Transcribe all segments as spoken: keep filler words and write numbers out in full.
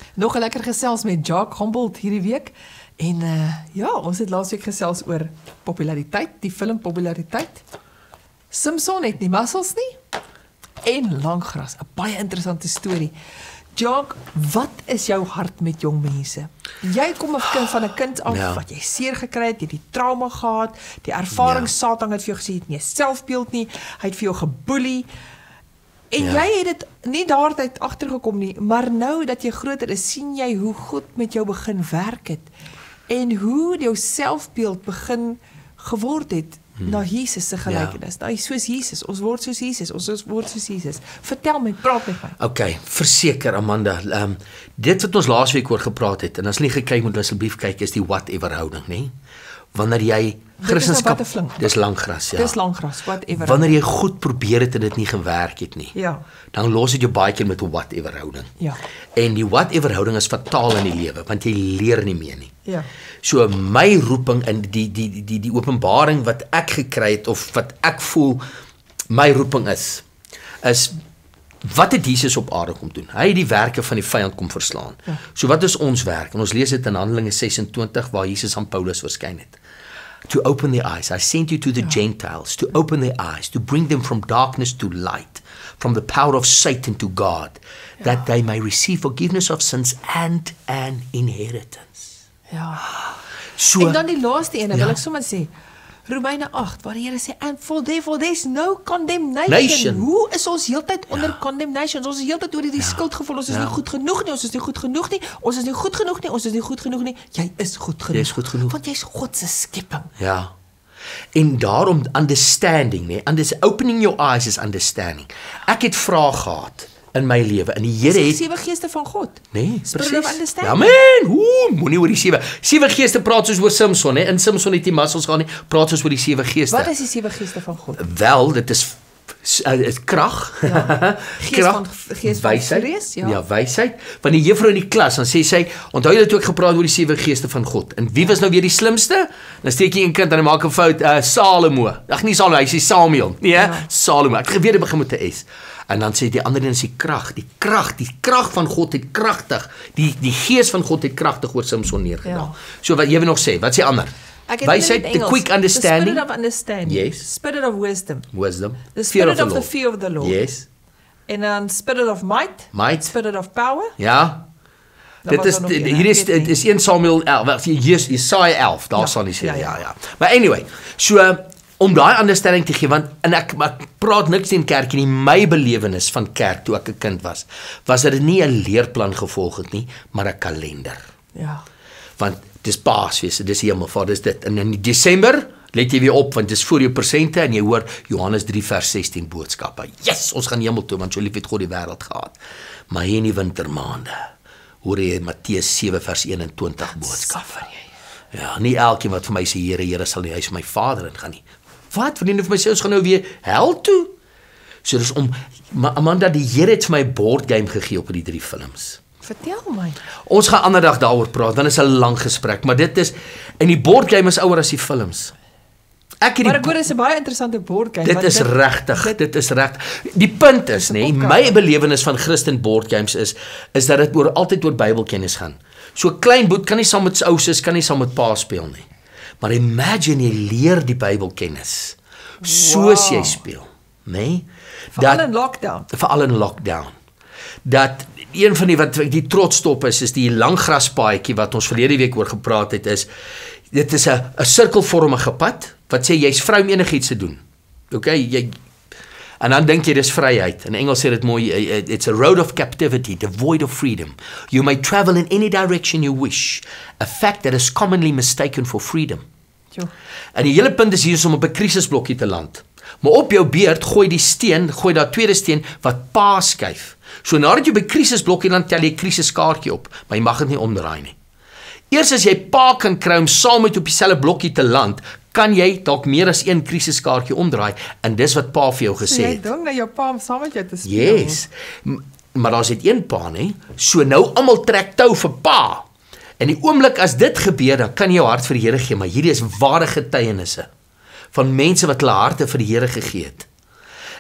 Nog 'n lekker gesels met Jacques Humboldt hierdie week. En uh, ja, ons het laasweek gesels oor populariteit, die film populariteit. Simpson het nie muscles nie. En Langgras, 'n baie interessante storie. Jacques, wat is jou hart met jong mense? Jy kom af kind van 'n kind af ja. wat jy seer gekry het, jy het die trauma gehad, die ervaring ja. Satan het vir jou gesê, jy het nie 'n selfbeeld nie, hy het vir jou geboelie. En ja. jy het dit nie daartyd agtergekom nie, maar nou dat jy groter is, sien jy hoe God met jou begin werk het en hoe jou selfbeeld begin geword het hmm. na Jesus se gelykenis. Ja. Nou, soos Jesus, ons word soos Jesus, ons word soos Jesus. Vertel my, praat met my. Okay, verseker Amanda, um, dit wat ons laasweek oor gepraat het, en as nie gekyk moet asseblief kyk, is die whatever houding, nee? Wanneer jy Christendom, dis Langgras, ja. Dis Langgras, whatever. Wanneer jy goed probeer het en dit nie gewerk het nie, ja. dan los dit jou baie keer met 'n whatever houding. Ja. En die whatever houding is fataal in die lewe, want jy leer nie meer nie. Ja. So my roeping in die die die die, die openbaring wat ek gekry het of wat ek voel my roeping is, is wat het Jesus op aarde kom doen? Hy het die werke van die vyand kom verslaan. Ja. So wat is ons werk? En ons lees dit in Handelinge ses en twintig waar Jesus aan Paulus verskyn het. To open their eyes. I sent you to the ja. Gentiles, to open their eyes, to bring them from darkness to light, from the power of Satan to God, ja. that they may receive forgiveness of sins and an inheritance. Ja. So, en dan die laaste ene, ja. wil ek sommer sê, Romeine agt, waar die Here sê, and for therefore there's no condemnation. Nation. Hoe is ons heeltyd onder ja. condemnation? Ons is heeltyd oor die ja. skuldgevoel, ons is ja. nie goed genoeg nie, ons is nie goed genoeg nie, ons is nie goed genoeg nie, ons is nie goed genoeg nie. Jy is goed genoeg. Jy is goed genoeg. Want jy is God se skepping. Ja. En daarom understanding, nee, and this opening your eyes is understanding. Ek het vrae gehad in my lewe en die Here het sewe geeste van God. Nee, presies. Ja man, hoe moenie oor die sewe. Sewe geeste praat soos oor Simpson, hè. In Simpson het die muscles gaan nie, praat soos oor die sewe geeste. Wat is die sewe geeste van God? Wel, dit is uh, krag. Ja. Gees krag, van gees wysheid. Van vrees, ja. ja, wysheid. Want die juffrou in die klas, dan sê sy, onthou jy het ook gepraat oor die sewe geeste van God. En wie was nou weer die slimste? Dan steek jy 'n kind en hy maak 'n fout, uh, Salomo. Ag nie Salomo, hy sê Samuel. Nee, ja. Salomo. Ek geweet dit begin met 'n S. En dan sê die ander een is die krag, die krag, die krag van God het kragtig, die die gees van God het kragtig oor Simpson neergedaal. Ja. So wat jy wil nog sê, wat sê ander? Wysheid, the quick understanding. The spirit of understanding. Yes. Spirit of wisdom. Wisdom. The spirit of the fear of the Lord. Yes. En dan spirit of might. Might. Spirit of power. Ja. Dit is hier is dit is een Samuel elf, Jesaja elf, daar ja, sal nie sê ja, ja ja. Maar anyway, so om daai understanding te gee, want en ek, ek praat niks in kerk nie, my belewenis van kerk toe ek 'n kind was, was dat dit nie 'n leerplan gevolg het nie, maar 'n kalender. Ja. Want dis Paasfees, dis Hemelvaart, dis dit. En in Desember let jy weer op, want dis voor jou persente en jy hoor Johannes drie vers sestien boodskappe. Yes, ons gaan hemel toe, want so lief het God die wêreld gehad. Maar hier in die wintermaande hoor jy Matteus sewe vers eenentwintig boodskappe. Ja, nie elkeen wat vir my sê Here, Here sal die huis van my Vader ingaan nie. Wat? Vriende vir my sê ons gaan nou weer hel toe. So dis om Amanda, die Here het vir my 'n board game gegee op die drie films. Vertel my. Ons gaan ander dag daaroor praat, dan is 'n lang gesprek, maar dit is en die board game is ouer as die films. Ek het maar ek hoor dit is 'n baie interessante board game. Dit is regtig, dit, dit is reg. Die punt is, nê, my belewenis van Christen board games is is dat dit oor altyd oor Bybelkennis gaan. So 'n klein boet kan nie saam met sy ouers, kan nie saam met pa speel nie. Maar imagine jy leer die Bybelkennis soos wow. jy speel, nê? Veral in lockdown. Veral in lockdown. Dat een van die wat die trotstop is, is die Langgraspaadjie wat ons verlede week oor gepraat het, is dit is 'n 'n sirkelvormige pad wat sê jy's vry om enigiets te doen. Okay, jy en dan dink jy dis vryheid. In Engels sê dit mooi, it's a road of captivity, devoid of freedom. You may travel in any direction you wish, a fact that is commonly mistaken for freedom. Jo. En die hele punt is hier om op 'n krisisblokkie te land. Maar op jou beurt gooi die steen, gooi daar tweede steen wat pa skuif. So nadat jy by krisisblokkie land, tel jy krisiskaartjie op, maar jy mag dit nie omdraai nie. Eers as jy pa kan kry om saam met op dieselfde blokkie te land, kan jy dalk meer as een krisiskaartjie omdraai en dis wat pa vir jou gesê het. So jy dink dat jou pa om saam met jou te speel. Yes. Maar daar's net een pa, nê? So nou almal trek tou vir pa. En die oomblik as dit gebeur, dan kan jy jou hart vir die Here gee, maar hierdie is ware getuienisse van mense wat hulle harte vir die Here gegee het.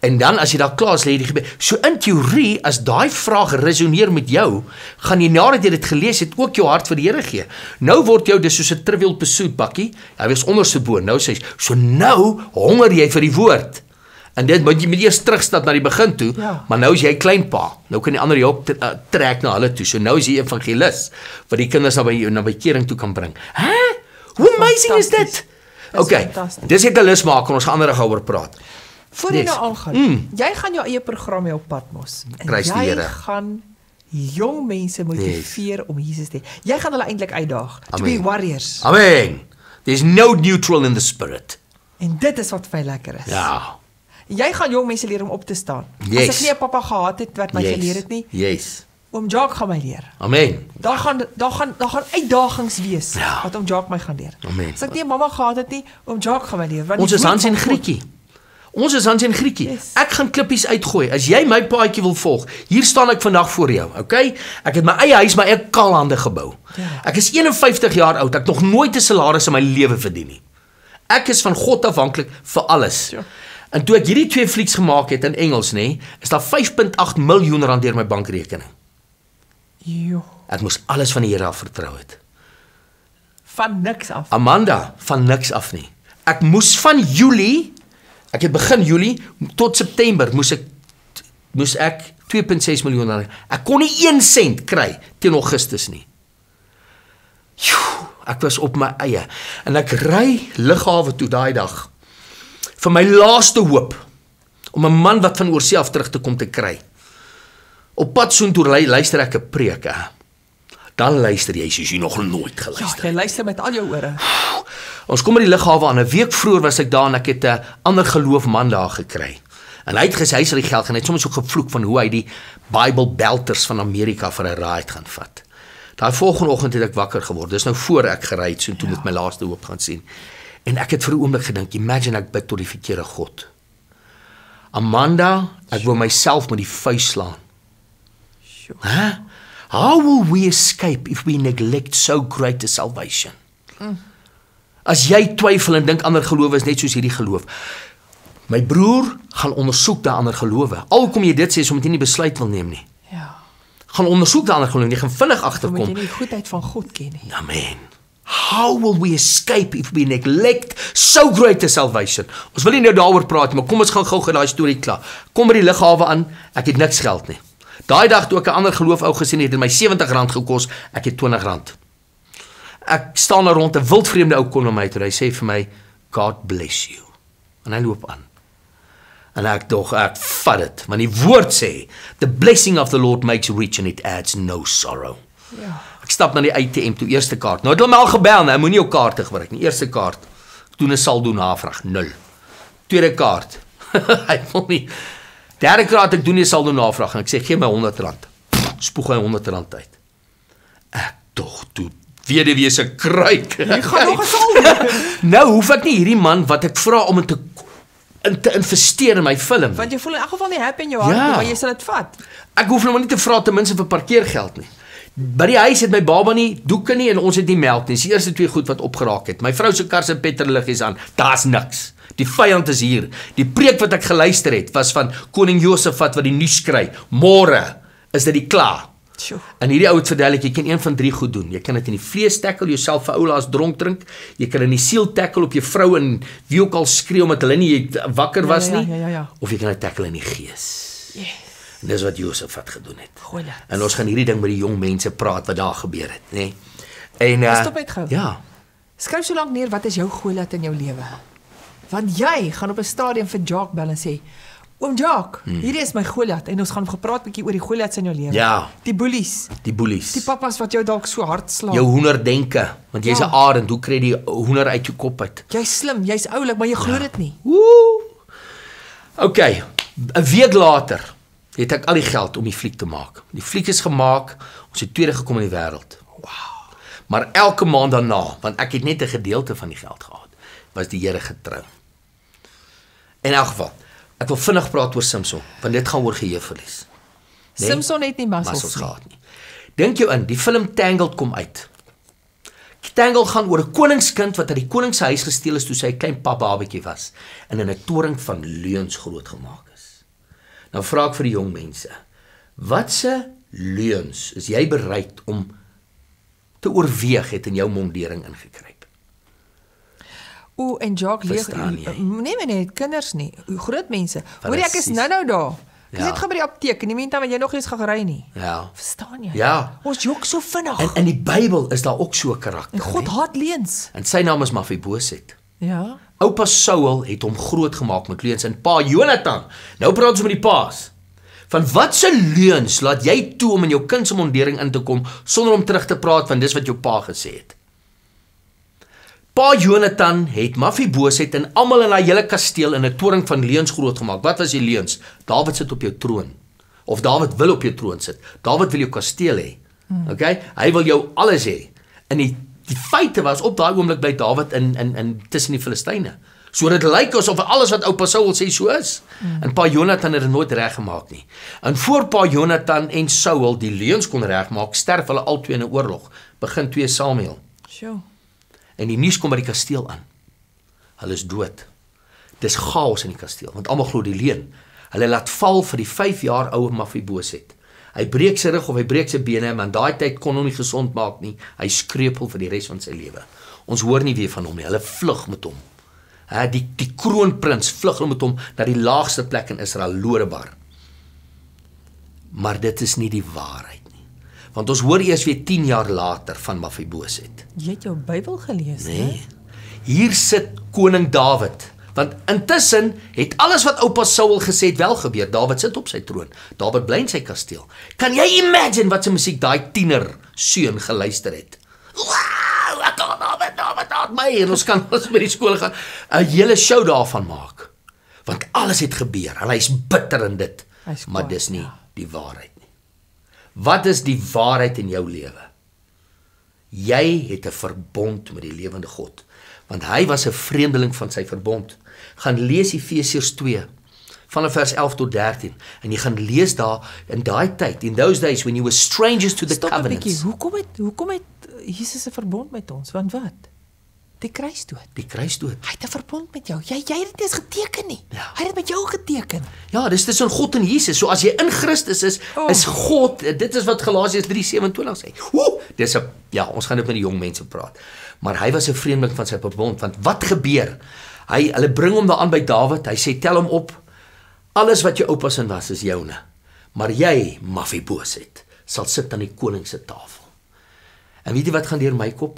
En dan as jy daar klaar is, lê die gebed. So in teorie, as daai vraag resoneer met jou, gaan jy nadat jy dit gelees het ook jou hart vir die Here gee. Nou word jou dis soos 'n Trivial Pursuit bakkie. Hy was onderste bo. Nou sê hy, so nou honger jy vir die woord. En dit moet jy met eers terugstap na die begin toe, Ja. maar nou is jy kleinpa. Nou kan die ander jou ook uh, trek na hulle toe. So nou is jy evangelis wat die kinders na by na by kering toe kan bring. Hæ? Hoe amazing is dit? Okay, dis het 'n lus maak en ons gaan ander gou oor praat. Voor jy Yes. nou aangaan, Mm. jy gaan jou eie program hê op Patmos. En Prys die jy Here. gaan jong mense motiveer yes. om Jesus te hê. Jy gaan hulle eintlik uitdaag. To Amen. be warriors. Amen. There's no neutral in the spirit. En dit is wat vir my lekker is. Ja. Jy gaan jong mense leer om op te staan. Yes. As ek nie 'n pappa gehad het wat my Yes. geleer het nie, Yes. oom Jacques gaan my leer. Amen. Daar gaan daar gaan daar gaan uitdagings wees Ja. wat oom Jacques my gaan leer. Amen. As ek nie 'n mamma gehad het nie, oom Jacques gaan my leer. Want Ons die is woord Hans en van God- Grietjie. Ons is Hans en Grietjie. Yes. Ek gaan klippies uitgooi. As jy my paadjie wil volg, hier staan ek vandag voor jou, okay? Ek het my eie huis, my eie kaalhande gebou. Ja. Ek is een en vyftig jaar oud. Ek het nog nooit 'n salaris in my lewe verdien nie. Ek is van God afhanklik vir alles. Ja. En toe ek hierdie twee flieks gemaak het in Engels, nê, is daar vyf komma agt miljoen rand deur my bankrekening. Jo, Ek moes alles van die Here af vertrou het. van niks af. Amanda, van niks af nie. Ek moes van Julie, ek het begin Julie tot September moes ek moes ek twee komma ses miljoen rand. Ek kon nie een sent kry teen Augustus nie. Joe, ek was op my eie en ek ry lughawe toe daai dag vir my laaste hoop om 'n man wat van oorsee af terug te kom te kry. Op pad soontoe luister ek 'n preek. Hè. Dan luister jy soos jy nog nooit Ja, geluister. jy luister met al jou ore. Ons kom by die lughawe aan. 'n Week vroeër was ek daar en ek het 'n ander geloofman daar gekry. En hy het gesê hy sal die geld gaan. Hy het soms ook gevloek van hoe hy die Bible belters van Amerika vir 'n ride gaan vat. Daai volgende oggend het ek wakker geword. Dis nou voor ek gery het so toe ja. met my laaste hoop gaan sien. En ek het vir 'n oomblik gedink, imagine ek bid tot die verkeerde God. Amanda, ek wou myself met die vuis slaan. Sjoe. Huh? How will we escape if we neglect so great a salvation? Mm. As jy twyfel en dink ander gelowe is net soos hierdie geloof. My broer gaan ondersoek daai ander gelowe. Alkom jy dit sê, so moet jy nie besluit wil neem nie. Ja. Gaan ondersoek daai ander gelowe, jy gaan vinnig Dan moet jy agterkom. nie die goedheid van God ken nie. Amen. How will we escape if we neglect so great a salvation? Ons wil nie nou daaroor praat, maar kom ons gaan gou-gou daai storie klaar. Kom by die lughawe aan, ek het niks geld nie. Daai dag toe ek 'n ander geloof ou gesien het, het my sewentig rand gekos, ek het twintig rand. Ek staan daar rond 'n wildvreemde ou kom na my toe, hy sê vir my, God bless you. En hy loop aan. En ek dog, ek vat dit, want die woord sê, the blessing of the Lord makes rich and it adds no sorrow. Ja. Ek stap na die A T M toe, eerste kaart. Nou het hulle my al gebel, nou moenie jou kaarte gebruik nie. Eerste kaart. Ek doen 'n saldo navraag, nul. Tweede kaart. Hy wil nie. Derde kaart ek doen 'n saldo navraag en ek sê gee my honderd rand. Spoeg hy honderd rand uit. Ek tog toe weduwee se kruik. Jy gaan nog 'n saldo. Nou hoef ek nie hierdie man wat ek vra om in te in te investeer in my film. Want jy voel in elk geval nie happy in jou hart Ja. nie, maar jy sal dit vat. Ek hoef nou maar nie te vra ten minste vir parkeergeld nie. By die huis het my baba nie doeke nie en ons het nie melk nie. Dis die eerste twee goed wat opgeraak het. My vrou se kar se petrolliggies aan. Daar's niks. Die vyand is hier. Die preek wat ek geluister het was van koning Josafat wat die nuus kry. Môre is dit die klaar. Sjoe. En hierdie ou het verduidelik, jy kan een van drie goed doen. Jy kan dit in die vlees tackle, jouself vir oulaas dronk drink. Jy kan in die siel tackle op jou vrou en wie ook al skree omdat hulle nie wakker was Ja, ja, nie. ja, ja, ja. Of jy kan dit tackle in die gees. Yes. En dis wat Josafat gedoen het. Goeie. En ons gaan hierdie ding met die jong mense praat wat daar gebeur het, nê. Nee. En uh, Stop net gou. Ja. Skryf so lank neer wat is jou Goliat in jou lewe? Want jy gaan op 'n stadium vir Jacques bel en sê, oom Jacques, hmm. hierdie is my Goliat en ons gaan gepraat bietjie oor die Goliats in jou lewe. Ja. Die boelies, Die boelies. die pappas wat jou dalk so hard slaan. Jou hoenderdenke, want jy's 'n Ja. arend, hoe kry jy die hoender uit jou kop uit? Jy's slim, jy's oulik, maar jy glo dit nie. Woe. Okay, 'n week later het ek al die geld om die fliek te maak. Die fliek is gemaak, ons het tweede gekom in die wêreld. Wow. Maar elke maand daarna, want ek het net 'n gedeelte van die geld gehad, was die Here getrou. In elk geval, ek wil vinnig praat oor Samson, want dit gaan oor geheueverlies. Nee? Samson het nie muscles Muscles nie. gehad nie. Dink jou in, die film Tangled kom uit. Tangled gaan oor 'n koningskind wat uit die koning se huis gesteel is toe sy 'n klein papbabatjie was en in 'n toring van leuns grootgemaak is. Nou vra ek vir die jong mense, watse leuns is jy bereid om te oorweeg het in jou mondering ingekryp? O, en Jacques leeg, Verstaan jy? nee, nee, nee, kinders nie, groot mense. Hoor jy, ek is Precies. nou nou daar. Ek Ja. het gaan by die apteek, in die meantime wat jy nog eens gaan ry nie. Ja. Verstaan jy? Ja. Ons jok so vinnig. En in die Bybel is daar ook so 'n karakter. En God nee? haat leuns. En sy naam is Mephibosheth. Ja. Oupa Saul het hom groot gemaak met leuns en pa Jonathan. Nou praat ons met die paas. Van watse leuns laat jy toe om in jou kind se mondering in te kom sonder om terug te praat van dis wat jou pa gesê het? Pa Jonathan het Mephibosheth en almal in daai hele kasteel in 'n toring van leuns groot gemaak. Wat was die leuns? Dawid sit op jou troon. Of Dawid wil op jou troon sit. Dawid wil jou kasteel hê. Hmm. Okay? Hy wil jou alles hê. En die die feite was op daai oomblik bly Dawid in in in tussen die Filistyne. So dit lyk asof alles wat oupa Saul sê so is. Hmm. En pa Jonathan het dit nooit reggemaak nie. En voor pa Jonathan en Saul die leuns kon regmaak, sterf hulle albei in 'n oorlog. Begin twee Samuel. Sjoe. En die nuus kom by die kasteel aan. Hulle is dood. Dis chaos in die kasteel, want almal glo die leuen. Hulle laat val vir die vyf jaar oue Mephibosheth. Hy breek sy rug of hy breek sy bene, maar in daai tyd kon hom nie gesond maak nie. Hy skreupel vir die res van sy lewe. Ons hoor nie weer van hom nie. Hulle vlug met hom. Hè, die die kroonprins vlug hulle met hom na die laagste plek in Israel, Lodebar. Maar dit is nie die waarheid nie. Want ons hoor eers weer tien jaar later van Mephibosheth. Jy het jou Bybel gelees, Nee. hè? Hier sit koning Dawid. Want intussen het alles wat oupa Saul gesê het wel gebeur. Dawid sit op sy troon. Dawid bly in sy kasteel. Kan jy imagine wat se musiek daai tiener seun geluister het? Wow, ek kan Dawid, Dawid, Dawid my en ons kan ons by die skool gaan 'n hele show daarvan maak. Want alles het gebeur en hy's bitter in dit. Hy's Maar kwaad, dis nie ja. die waarheid nie. Wat is die waarheid in jou lewe? Jy het 'n verbond met die lewende God, want hy was 'n vreemdeling van sy verbond. Gaan lees Efesiërs twee vanaf vers elf tot dertien en jy gaan lees daar in daai tyd, in those days when you were strangers to the Stop 'n covenants. bietjie. Hoekom het hoekom het Jesus 'n verbond met ons? Want wat? Die kruisdood. Die kruisdood. Hy het 'n verbond met jou. Jy jy het dit eens geteken nie. Ja. Hy het dit met jou geteken. Ja, dis tussen God en Jesus. So as jy in Christus is, Oh. is God, dit is wat Galasiërs drie sewenentwintig sê. Woe, dis 'n ja, ons gaan dit met die jong mense praat. Maar hy was 'n vreemdeling van sy verbond, want wat gebeur? Hy hulle bring hom daaraan by Dawid. Hy sê tel hom op. Alles wat jou oupa se was is joune. Maar jy, Mephibosheth, sal sit aan die koning se tafel. En weet jy wat gaan deur my kop?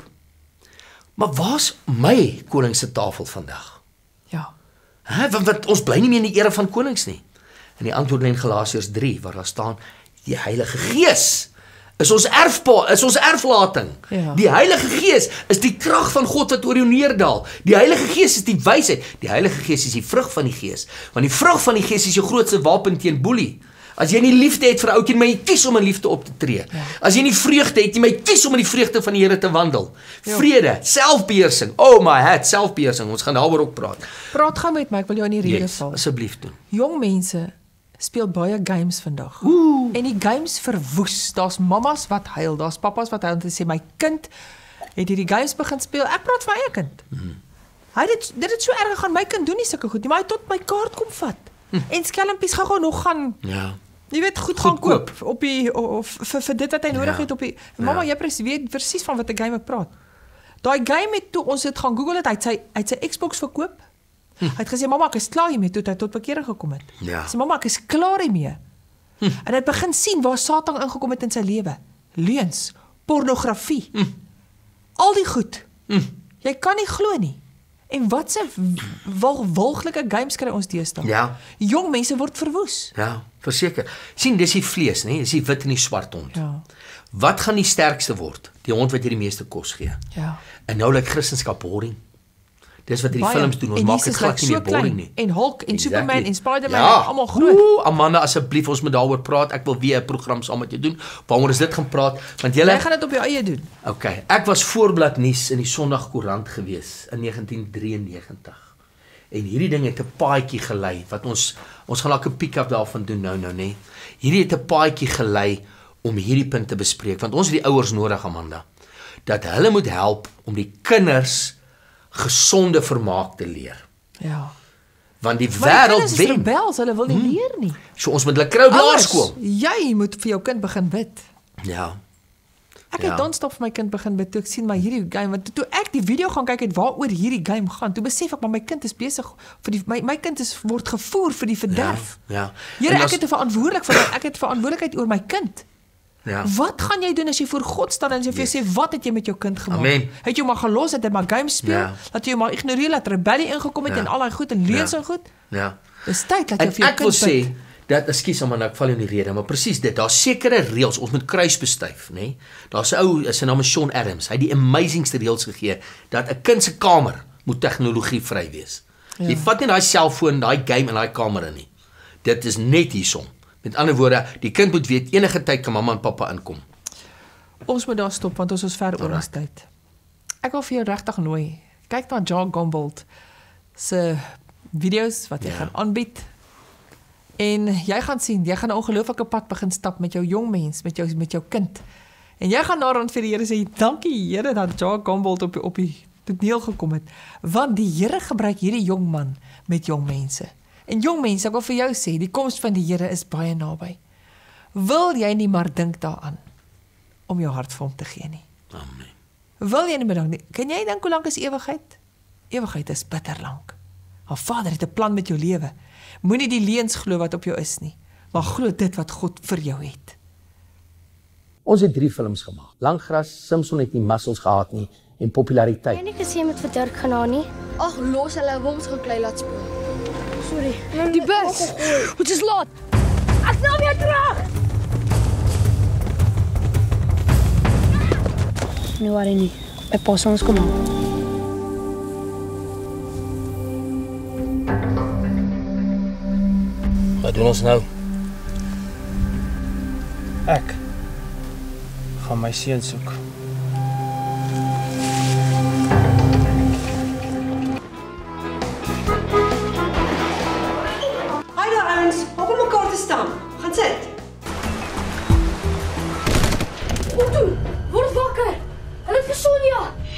Maar waar's my koning se tafel vandag? Ja. Hè, want, want ons bly nie meer in die era van konings nie. En die antwoord lê in Galasiërs drie waar daar staan die Heilige Gees is ons erfpa, is ons erflating. Ja. Die Heilige Gees is die krag van God wat oor jou neerdal. Die Heilige Gees is die wysheid. Die Heilige Gees is die vrug van die Gees. Want die vrug van die Gees is jou grootste wapen teen boelie. As jy nie liefde het vir 'n ouetjie, maar jy kies om in liefde op te tree. Ja. As jy nie vreugde het nie, maar jy kies om in die vreugde van die Here te wandel. Ja. Vrede, selfbeheersing. Oh my hat, selfbeheersing. Ons gaan daaroor ook praat. Praat gou met my, ek wil jou in die rede Yes, val. asseblief doen. Jong mense speel baie games vandag. Ooh. En die games verwoes. Daar's mammas wat huil, daar's pappas wat huil en sê my kind het hierdie games begin speel. Ek praat van eie kind. Mm. Hy dit dit het so erg gaan, my kind doen nie sulke goed nie, maar hy tot my kaart kom vat. Hm. En skelmpies gou-gou nog gaan Ja. jy weet goed, Goed gaan koop, koop. op die of vir, vir dit wat hy nodig Ja. het op die mamma, Ja. jy presies weet presies van wat 'n game ek praat. Daai game het toe ons het gaan Google het, hy het sy hy het sy Xbox verkoop. Hm. Hy het gesê mamma, ek is klaar hiermee toe hy tot bekering gekom het. Ja. Sy mamma, ek is klaar hiermee. Hm. En hy het begin sien waar Satan ingekom het in sy lewe. Leuns, pornografie. Hm. Al die goed. Hm. Jy kan nie glo nie. En wat se walglike games kry ons deesdae? Ja. Jong mense word verwoes. Ja, verseker. sien, dis die vlees, né? Dis die wit en die swart hond. Ja. Wat gaan die sterkste word? Die hond wat jy die meeste kos gee. Ja. En nou lyk Christendom boring. Dis wat hierdie Baie. films doen. Ons En maak Jesus dit glad lyk nie so meer boring klein. nie. En Hulk en Superman en Spider-Man ja. en almal groot. Oeh, Amanda, asseblief, ons moet daaroor praat. Ek wil weer 'n program saam met jou doen. Waaroor ons dit gaan praat, want Jy julle gaan dit op jou eie doen. Okay, ek was voorblad nuus in die Sondagkoerant gewees in negentien drieënnegentig. En hierdie ding het 'n paadjie gelei wat ons ons gaan dalk 'n pick-up daarvan doen nou nou nê. Hierdie het 'n paadjie gelei om hierdie punt te bespreek want ons het die ouers nodig, Amanda, dat hulle moet help om die kinders gesonde vermaak te leer. Ja. Want die Maar die wêreld kinders is wen. rebels, hulle wil nie hmm. leer nie. So ons moet hulle kry op laerskool. Jy moet vir jou kind begin bid. Ja. Ek Ja. het non-stop vir my kind begin bid toe ek sien maar hierdie game, want toe ek die video gaan kyk het waaroor hierdie game gaan, toe besef ek maar my kind is besig vir die my my kind is word gevoer vir die verderf. Ja. ja. Here, En ek as- het 'n verantwoordelik vir my, ek het verantwoordelikheid oor my kind. Ja. Wat gaan jy doen as jy voor God staan en jy vir jou sê wat het jy met jou kind gemaak? Amen. Het jy maar gelos het hy maar games speel? Ja. Dat jy hom maar ignoreer dat rebellie ingekom het Ja. en al daai goed en leuns Ja. en goed? Ja. Dis tyd dat jy En vir jou ek wil kind sê bid. dat ekskuus maar nou ek val in die rede, maar presies dit. Daar's sekere reëls ons moet kruis bestyf, nê? Nee? Daar's 'n ou, sy naam is Sean Adams. Hy het die amazingste reëls gegee dat 'n kind se kamer moet tegnologie vry wees. Ja. Jy vat nie daai selfoon, daai game in daai kamer in nie. Dit is net hierson. Met ander woorde, die kind moet weet enige tyd kan mamma en pappa inkom. Ons moet daar stop want ons is ver oor ons tyd. Ek wil vir jou regtig nooi. Kyk na John Gombold se video's wat hy Ja. gaan aanbied. En jy gaan sien, jy gaan 'n ongelooflike pad begin stap met jou jong mens, met jou met jou kind. En jy gaan na rond vir die Here sê, "Dankie Here dat John Gombold op op die toneel gekom het." Want die Here gebruik hierdie jong man met jong mense. En jong mense, ek wil vir jou sê, die koms van die Here is baie naby. Wil jy nie maar dink daaraan om jou hart vir hom te gee nie? Amen. Wil jy nie bedank nie? Kan jy dink hoe lank is ewigheid? Ewigheid is bitter lank. Maar Vader het 'n plan met jou lewe. Moenie die leuns glo wat op jou is nie, maar glo dit wat God vir jou het. Ons het drie films gemaak. Langgras, Simpson het nie muscles gehad nie en populariteit. Jy het nie gesê jy moet vir Dirk gaan na nie. Ag, los hulle woms geklei laat speel. Sorry. Die bus. Dit is laat. Ek nou weer terug. Nee, worry nie. My pa sal ons kom haal. Wat doen ons nou? Ek gaan my seun soek. Hi daar ouens, hop op mekaar te staan. Gaan sit. Otto, word wakker. Hulle het vir Sonja.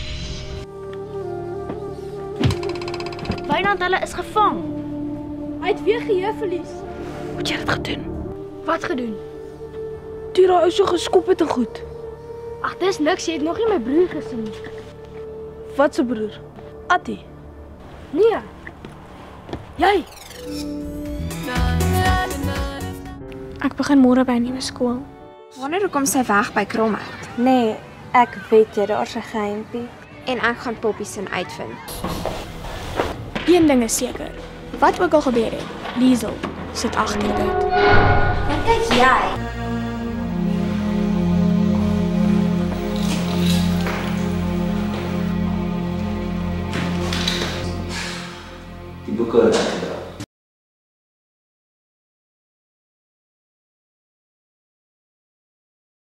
Wynand, hulle is gevang. Hy het weer geheueverlies. Wat jy het gedoen? Wat gedoen? Toe daai ou so geskop het en goed. Ag, dis niks, jy het nog nie my broer gesien nie. Wat se broer? Attie. Nee. Jy. Ek begin môre by 'n nuwe skool. Wanneer hoekom sy weg by Kromhout? Nee, ek weet jy, daar's 'n geheimpie. En ek gaan Poppy se uitvind. Een ding is seker. Wat ook al gebeur het, Liesel sit agter dit. Wat kyk jy? Die boeke